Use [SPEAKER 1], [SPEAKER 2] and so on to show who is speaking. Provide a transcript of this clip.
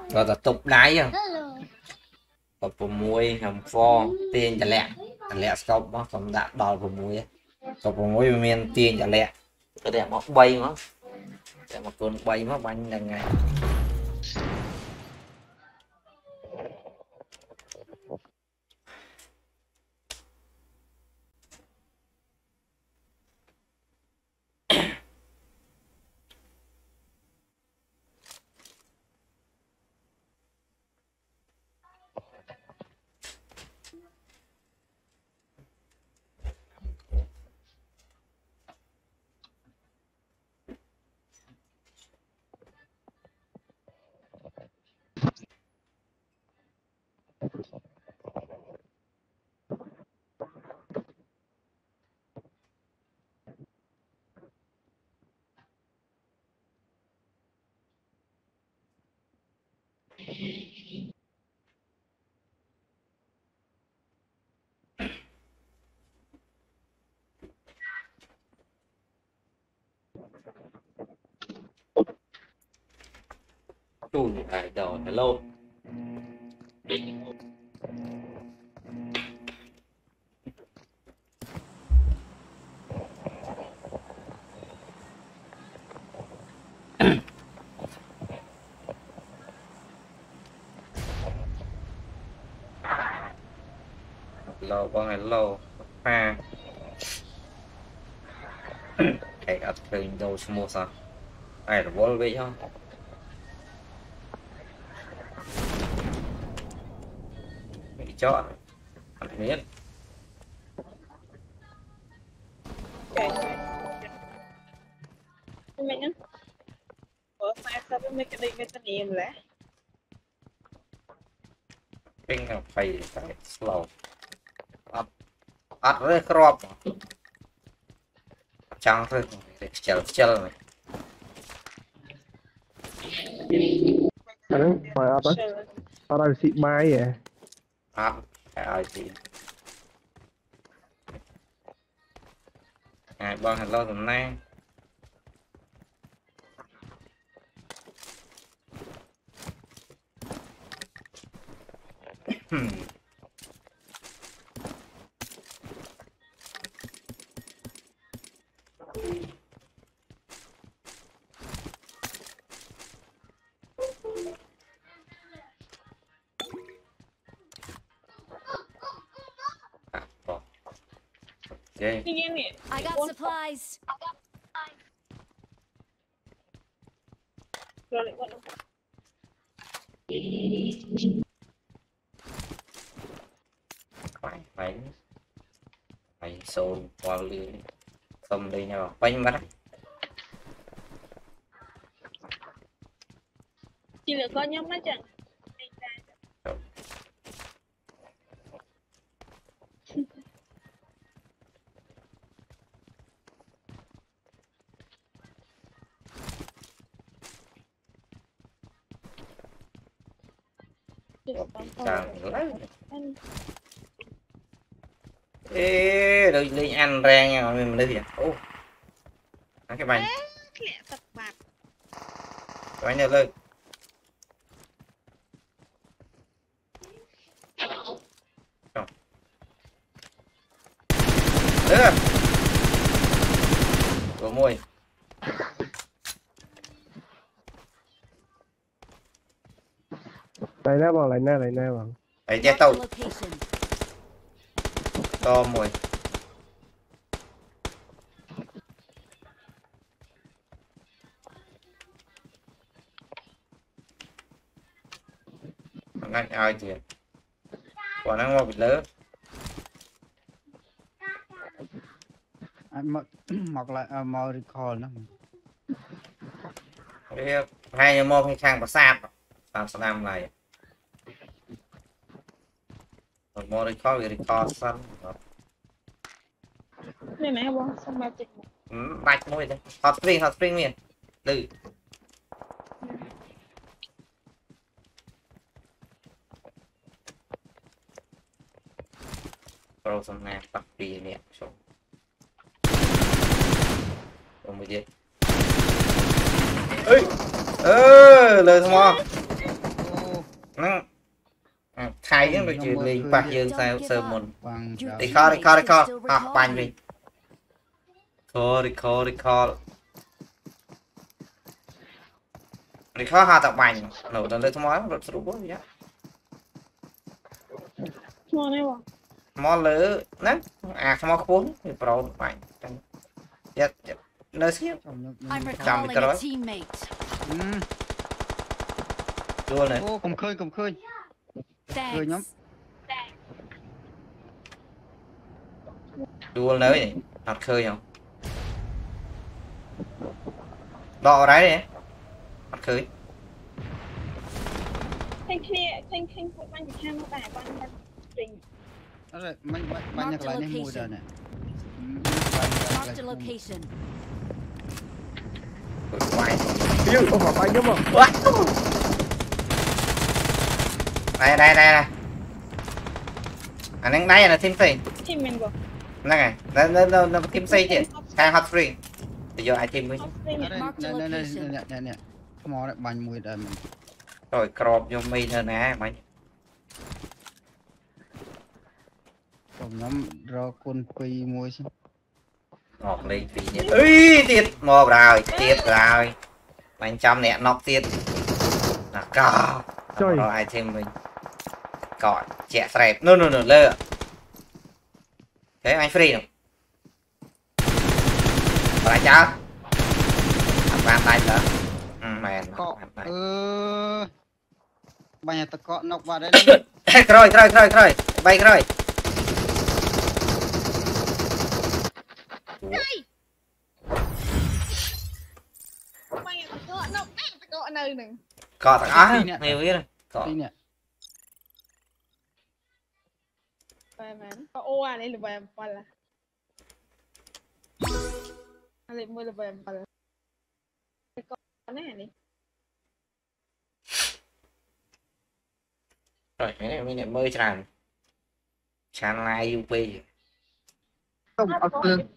[SPEAKER 1] rồi là tục đáy không còn của muối hầm pho tiền chả lẹ sọc nó còn đã đòi của muối còn của muối miền tiền chả lẹ cái đẹp nó bay nó để mà con bay nó bánh là ngày chui tại đầu hello hello con hello ha cái ập hình đầu smooth sao ai là vô vị không bị chọn anh biết
[SPEAKER 2] mình á ủa mai sao mấy cái đi mấy cái niềm lẽ
[SPEAKER 1] ping là phải slow up up với crop trăng thôi chell này
[SPEAKER 3] anh phải up á ở đây xịn mai vậy
[SPEAKER 1] up phải gì ai bon hello hôm nay Okay.
[SPEAKER 4] I got supplies. Phải xôn qua lưới không đi nhau quanh mắt
[SPEAKER 2] chỉ là có nhóm mắt chẳng
[SPEAKER 1] ê đừng lên ăn ra nha mình đi vậy ô cái bánh bánh này lên được của môi
[SPEAKER 3] lại nè bằng lại nè bằng
[SPEAKER 1] đấy che tàu to mùi anh ai chị còn nó một lớn
[SPEAKER 5] anh mặc lại màu recall đó
[SPEAKER 1] hai mô hay sang và sạp làm sao làm này mô recall xanh
[SPEAKER 2] này nè bông xong mà chụp
[SPEAKER 1] bạch môi đây hot spring miền từ pro xong nè bắt đi nè xong không mới gì ơi lời thằng nó thay nó được chuyện liền bạc dương sao sơ mồn
[SPEAKER 5] វ៉ាង
[SPEAKER 1] đi kho học bánh đi đi kho học tập bánh nổ tận đây thôi mói rốt rốt bố gì á
[SPEAKER 2] ឈ្មោះនេះបង
[SPEAKER 1] mò lỡ nè mò cuốn thì pro bánh dạ nơi xíu
[SPEAKER 6] I'm
[SPEAKER 1] Chào
[SPEAKER 6] recalling
[SPEAKER 1] cái đó.
[SPEAKER 6] a teammate.
[SPEAKER 1] luôn này
[SPEAKER 5] អូកុំឃើញ Cười nhóm.
[SPEAKER 6] Thanks.
[SPEAKER 1] đua nơi này học khơi không đọ đấy này học khơi
[SPEAKER 2] ឃើញគ្នាពួកបាញ់ពីខាងនោះដែរបាញ់តែពេញ
[SPEAKER 5] អរមិនបាញ់នៅកន្លែងនេះមួយដែរនេះ
[SPEAKER 6] Marked a location.
[SPEAKER 1] ngoài
[SPEAKER 3] yêu không phải bay nhá mà
[SPEAKER 1] đây anh đang đây là team xây
[SPEAKER 2] ធីមមែនបង
[SPEAKER 1] nè này nó team xây chứ hai hot free bây giờ ai team với
[SPEAKER 2] អត់ស្ទើរ
[SPEAKER 5] នេះខ្មោនេះបាញ់មួយដែរមិន
[SPEAKER 1] rồi crop vô mi thôi nè mày
[SPEAKER 5] ខ្ញុំរកគុណ2មួយសិន
[SPEAKER 1] ngọt lên vì nhỉ ui tiệt mò rồi mình trăm nè nóc tiệt là cao
[SPEAKER 3] Trời.
[SPEAKER 1] rồi ai team mình cọt trẻ sẹp no lơ thế anh free không lại cháu bạn tay nữa mày
[SPEAKER 5] កកបាញ់តកកនុកបាត់ហើយ
[SPEAKER 1] kroi bay kroi
[SPEAKER 2] បាញ់តកកនៅនៅនឹង
[SPEAKER 1] cọt thằng á nhiều biết rồi cọt
[SPEAKER 5] ទីនេះ
[SPEAKER 2] បែមែនអូអានេះល្បែ7អានេះមួយល្បែ7តកកនេះនេះ
[SPEAKER 1] rồi cái này mình lại mới tràn tràn lai UP
[SPEAKER 3] không ở phương